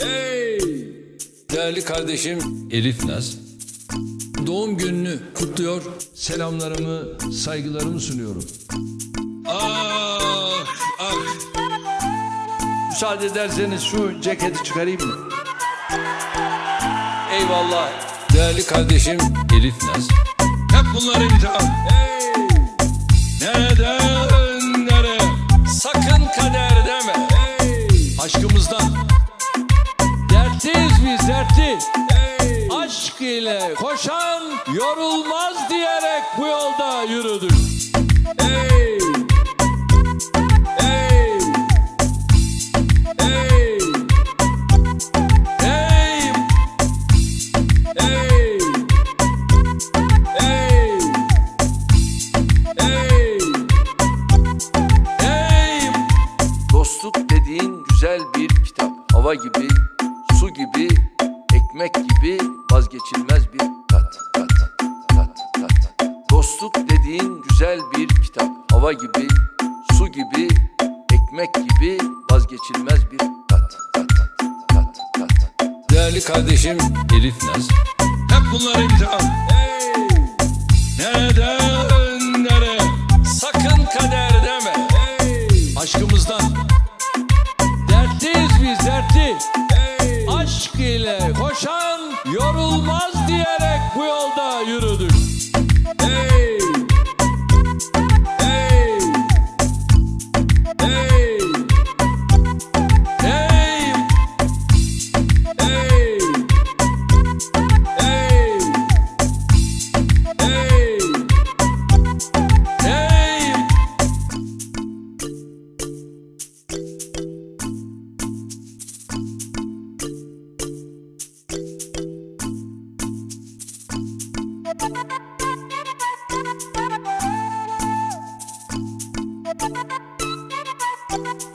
Hey! Değerli kardeşim Elif Naz, doğum gününü kutluyor, selamlarımı, saygılarımı sunuyorum. Ah, ah! Müsaade ederseniz şu ceketi çıkarayım mı? Eyvallah. Değerli kardeşim Elif Naz, hep bunlar imtihan. Hey! Neden, nereye? Sakın kader deme. Hey! Aşkımızdan dertliyiz biz, dertli. Hey! Aşk ile koşan yorulmaz diyerek bu yolda yürüdük. Hey! Hey! Hey! Hey! Hey! Hey! Hey! Hey! Dostluk dediğin güzel bir kitap. Hava gibi, su gibi, ekmek gibi vazgeçilmez bir tat. Dostluk dediğin güzel bir kitap. Hava gibi, su gibi, ekmek gibi vazgeçilmez bir tat. Değerli kardeşim Elif Naz, hep bunlar imtihan. Hey! Neden, nereye? Sakın kader deme. Hey! Aşkımızdan dertliyiz biz, dertli. Hey! Aşk ile koşan yorulmaz diyerek bu yolda yürüdük. Hey! Hey! Hey! Hey! Hey! Hey! Hey! Hey! Thank you.